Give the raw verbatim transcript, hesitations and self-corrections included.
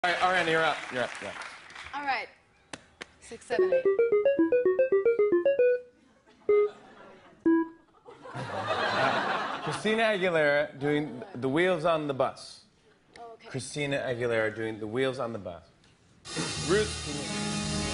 All right, Ariana, you're up. You're up. Yeah. All right. Six, seven, eight. Uh, Christina Aguilera doing The Wheels on the Bus. Oh, okay. Christina Aguilera doing The Wheels on the Bus. Ruth, can you...